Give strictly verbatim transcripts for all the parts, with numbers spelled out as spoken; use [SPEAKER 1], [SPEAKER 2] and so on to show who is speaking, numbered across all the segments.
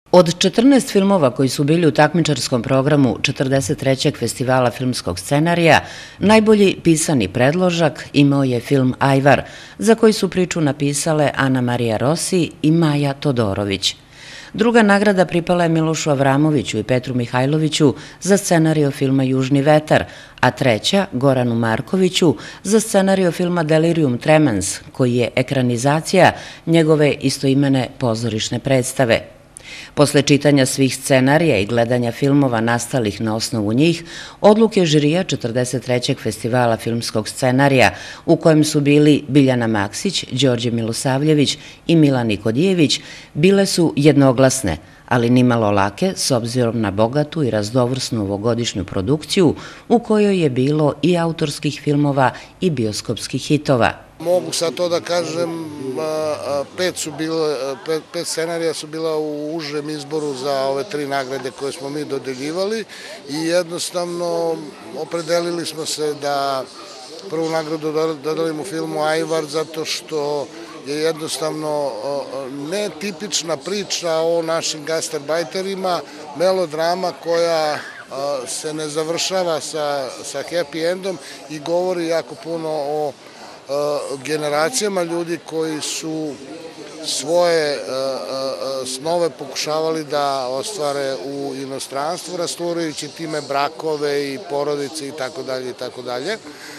[SPEAKER 1] Od četrnaest filmova koji su bili u takmičarskom programu četrdeset trećeg Festivala filmskog scenarija, najbolji pisani predložak imao je film Ajvar, za koji su priču napisale Ana Marija Rossi i Maja Todorović. Druga nagrada pripala je Milošu Avramoviću i Petru Mihajloviću za scenario filma Južni vetar, a treća Goranu Markoviću za scenario filma Delirium tremens, koji je ekranizacija njegove istoimene pozorišne predstave. Posle čitanja svih scenarija i gledanja filmova nastalih na osnovu njih, odluke žirija četrdeset trećeg Festivala filmskog scenarija, u kojem su bili Biljana Maksić, Đorđe Milosavljević i Milan Nikodijević, bile su jednoglasne, ali nimalo lake s obzirom na bogatu i raznovrsnu ovogodišnju produkciju u kojoj je bilo i autorskih filmova i bioskopskih hitova.
[SPEAKER 2] Mogu sad to da kažem, pet, su bile, pet, pet scenarija su bila u užem izboru za ove tri nagrade koje smo mi dodeljivali i jednostavno opredelili smo se da prvu nagradu dodelimo filmu Ajvar zato što je jednostavno netipična priča o našim gastarbajterima, melodrama koja se ne završava sa, sa happy endom i govori jako puno o generacijama ljudi koji su svoje snove pokušavali da ostvare u inostranstvu, rasturajući time brakove i porodice i tako dalje i tako dalje.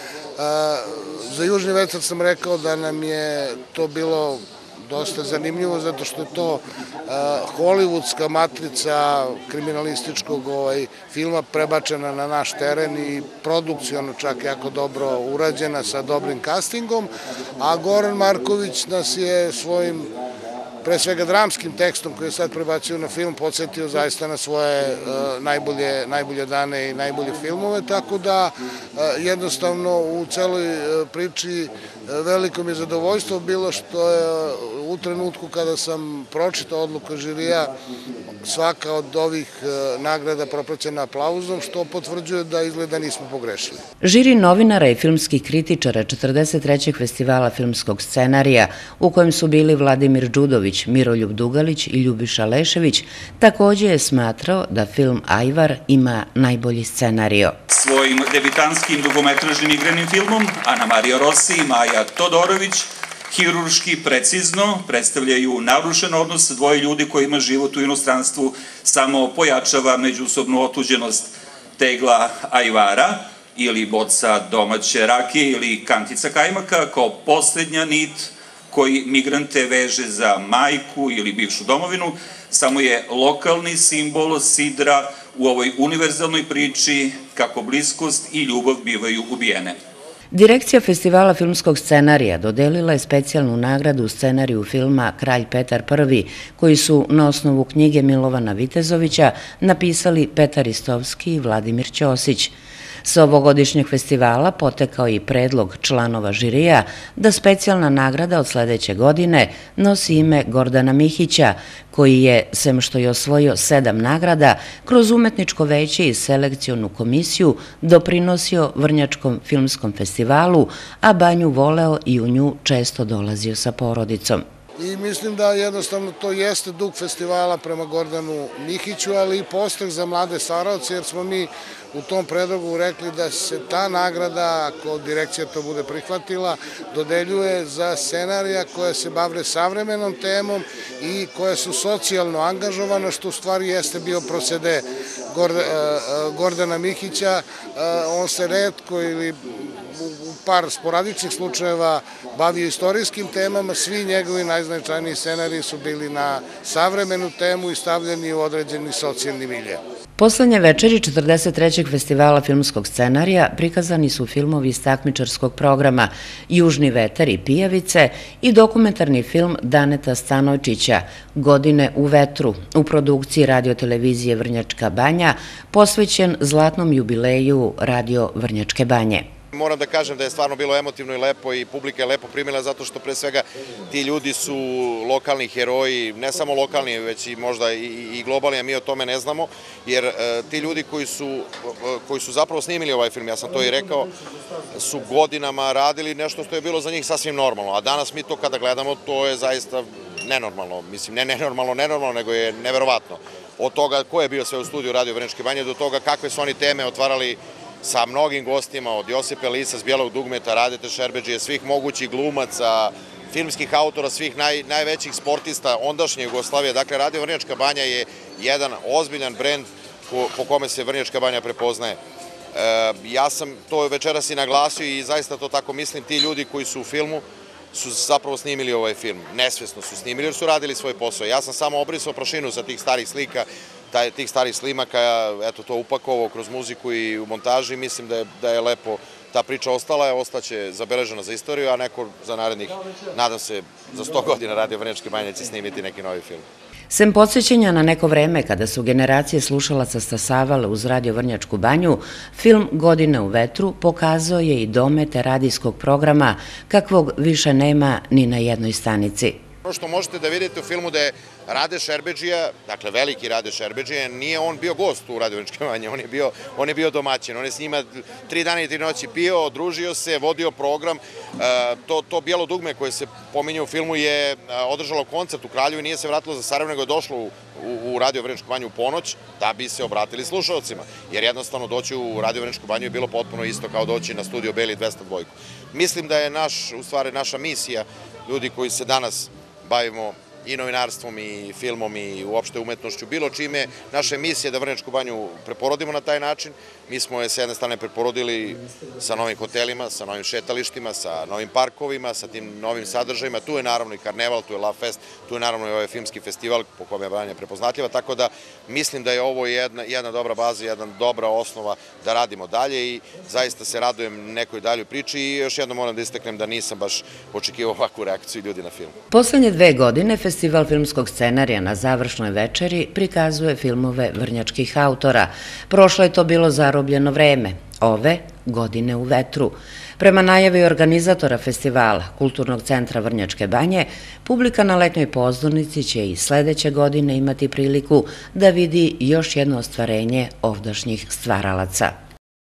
[SPEAKER 2] Za Južni vetar sam rekao da nam je to bilo dosta zanimljivo zato što je to hollywoodska matrica kriminalističkog filma prebačena na naš teren i produkciono čak jako dobro urađena sa dobrim castingom, a Goran Marković nas je svojim pre svega dramskim tekstom koji je sad prebacio na film podsjetio zaista na svoje najbolje, najbolje dane i najbolje filmove, tako da jednostavno u celoj priči veliko mi je zadovoljstvo bilo što je u trenutku kada sam pročitao odluku žirija svaka od ovih nagrada propraćena aplauzom, što potvrđuje da izgleda nismo pogrešili.
[SPEAKER 1] Žiri novinara i filmskih kritičara četrdeset trećeg Festivala filmskog scenarija, u kojem su bili Vladimir Đudović, Miroljub Dugalić i Ljubiša Lešević, takođe je smatrao da film Ajvar ima najbolji scenario.
[SPEAKER 3] Svojim debitanskim dugometražnim igranim filmom Ana Marija Rossi i Maja Todorović hirurški precizno predstavljaju narušen odnos dvoje ljudi kojima život u inostranstvu samo pojačava međusobnu otuđenost tegla ajvara ili boca domaće rakije ili kantica kajmaka kao poslednja nit koji migrante veže za majku ili bivšu domovinu, samo je lokalni simbol sidra u ovoj univerzalnoj priči kako bliskost i ljubav bivaju ubijene.
[SPEAKER 1] Direkcija Festivala filmskog scenarija dodelila je specijalnu nagradu u scenariju filma Kralj Petar prvi, koji su na osnovu knjige Milovana Vitezovića napisali Petar Istovski i Vladimir Ćosić. Sa ovogodišnjeg festivala potekao i predlog članova žirija da specijalna nagrada od sledeće godine nosi ime Gordana Mihića, koji je, sem što je osvojio sedam nagrada, kroz umetničko veće i selekcionu komisiju doprinosio Vrnjačkom filmskom festivalu, a Banju voleo i u nju često dolazio sa porodicom.
[SPEAKER 2] I mislim da jednostavno to jeste dug festivala prema Gordanu Mihiću, ali i postreh za mlade staraoce, jer smo mi u tom predlogu rekli da se ta nagrada, ako direkcija to bude prihvatila, dodeljuje za scenarija koja se bave savremenom temom i koja su socijalno angažovana, što u stvari jeste bio procede Gordana Mihića. On se retko ili u par sporadičnih slučajeva bavio istorijskim temama, svi njegovi najznačajniji scenariji su bili na savremenu temu i stavljeni u određeni socijalni milje.
[SPEAKER 1] Poslednje večeri četrdeset trećeg Festivala filmskog scenarija prikazani su filmovi iz takmičarskog programa Južni vetar i Pijavice i dokumentarni film Daneta Stanojčića Godine u vetru u produkciji radio-televizije Vrnjačka Banja, posvećen zlatnom jubileju Radio Vrnjačke Banje.
[SPEAKER 4] Moram da kažem da je stvarno bilo emotivno i lepo i publika je lepo primila zato što pre svega ti ljudi su lokalni heroji, ne samo lokalni već i možda i globalni, a mi o tome ne znamo, jer ti ljudi koji su, koji su zapravo snimili ovaj film, ja sam to i rekao, su godinama radili nešto što je bilo za njih sasvim normalno, a danas mi to kada gledamo, to je zaista nenormalno, mislim, ne nenormalno, nenormalno, nego je neverovatno. Od toga ko je bio sve u studiju Radio Vrnjačke Banje, do toga kakve su oni teme otvarali sa mnogim gostima, od Josipa Lisa, s Bijelog dugmeta, Radete Šerbeđije, svih mogućih glumaca, filmskih autora, svih naj, najvećih sportista ondašnje Jugoslavije. Dakle, Radio Vrnjačka Banja je jedan ozbiljan brend po, po kome se Vrnjačka Banja prepoznaje. E, ja sam to večeras i naglasio i zaista to tako mislim, ti ljudi koji su u filmu su zapravo snimili ovaj film. Nesvesno su snimili jer su radili svoj posao. Ja sam samo obrisao prašinu sa tih starih slika, taj, tih starih slimaka, eto to upakovao kroz muziku i u montaži. Mislim da je, da je lepo ta priča ostala, je, ostaće zabeležena za istoriju, a neko za narednih, nadam se, za sto godina Radio Vrnjačke Banje će snimiti neki novi film.
[SPEAKER 1] Sem podsjećanja na neko vreme kada su generacije slušalaca stasavale uz Radio Vrnjačku Banju, film Godine u vetru pokazao je i domete radijskog programa kakvog više nema ni na jednoj stanici.
[SPEAKER 4] Ono što možete da vidite u filmu da je Rade Šerbeđija, dakle veliki Rade Šerbeđija, nije on bio gost u Radio Vrnjačke Banje, on je bio, on je bio domaćin, on je s njima tri dana i tri noći pio, družio se, vodio program. To, to bijelo dugme koje se pominje u filmu je održalo koncert u Kraljevu i nije se vratilo za Sarajevo, nego je došlo u, u, u Radio Vrnjačku Banju u ponoć da bi se obratili slušalcima, jer jednostavno doći u Radio Vrnjačku Banju je bilo potpuno isto kao doći na studio Beli dvesta dva. Mislim da je naš, u stvari naša misija, ljudi koji se danas bavimo i novinarstvom i filmom i uopšte umetnošću, bilo čime. Naša misija je da Vrnjačku Banju preporodimo na taj način. Mi smo je s jedne strane preporodili sa novim hotelima, sa novim šetalištima, sa novim parkovima, sa tim novim sadržajima. Tu je naravno i Karneval, tu je Love Fest, tu je naravno i ovaj filmski festival po kome je Banja prepoznatljiva, tako da mislim da je ovo jedna, jedna dobra baza, jedna dobra osnova da radimo dalje i zaista se radujem nekoj daljoj priči i još jednom moram da istaknem da nisam baš očekivao ovakvu reakciju ljudi na film.
[SPEAKER 1] Poslednje dve godine Festival filmskog scenarija na završnoj večeri prikazuje filmove vrnjačkih autora. Prošlo je to bilo Zarobljeno vreme, ove Godine u vetru. Prema najavi organizatora festivala, Kulturnog centra Vrnjačke Banje, publika na letnjoj pozornici će i sledeće godine imati priliku da vidi još jedno ostvarenje ovdašnjih stvaralaca.